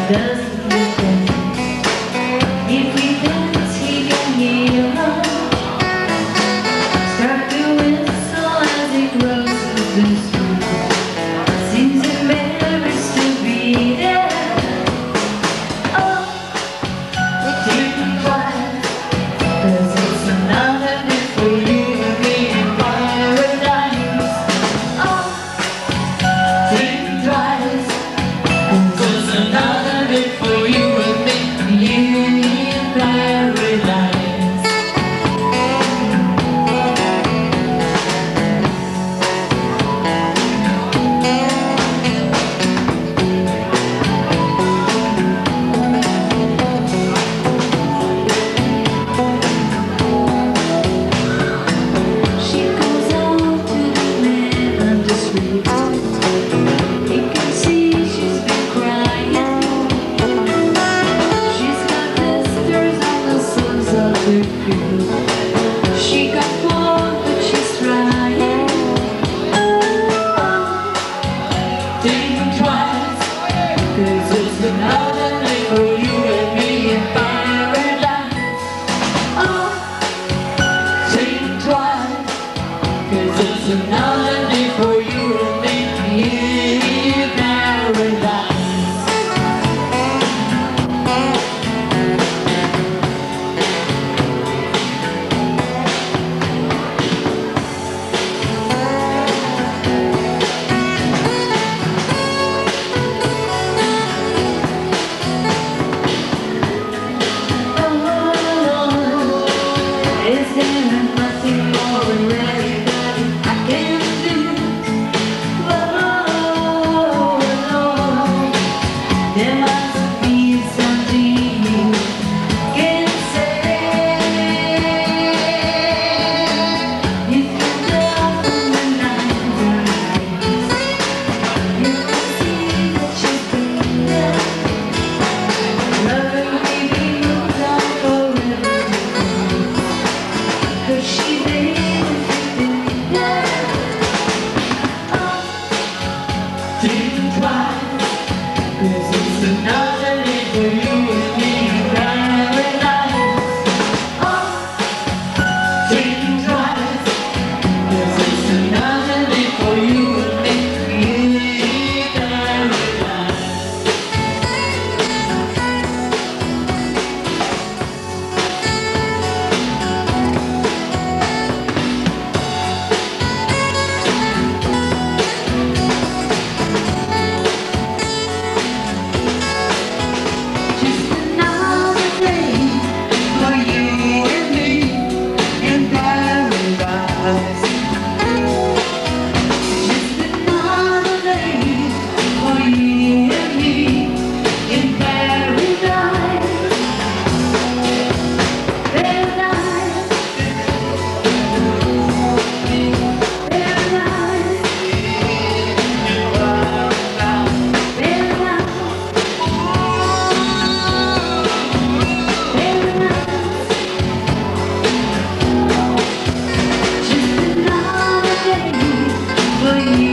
doesn't look right. If we dance, he can hear us. Start to whistle as he crosses the street. Seems embarrassed to be there. Oh, think twice, 'cause it's another day for you and me in paradise. Oh, think twice, 'cause it's another day for you and me in paradise. She got bored, but she's trying. Think twice, 'cause it's another day for you and me in paradise. Oh, think twice, 'cause it's another day for you and me in paradise. Is there nothing more really that I can do? Oh, Lord, there must be something you can say. If you look in the night, you can see that she's been there. Loving me moves on forever. 'Cause she made everything there. Oh, think twice, 'cause it's another day for you and me in paradise. Oh, think twice, 'cause it's another day for you and me in paradise. For you.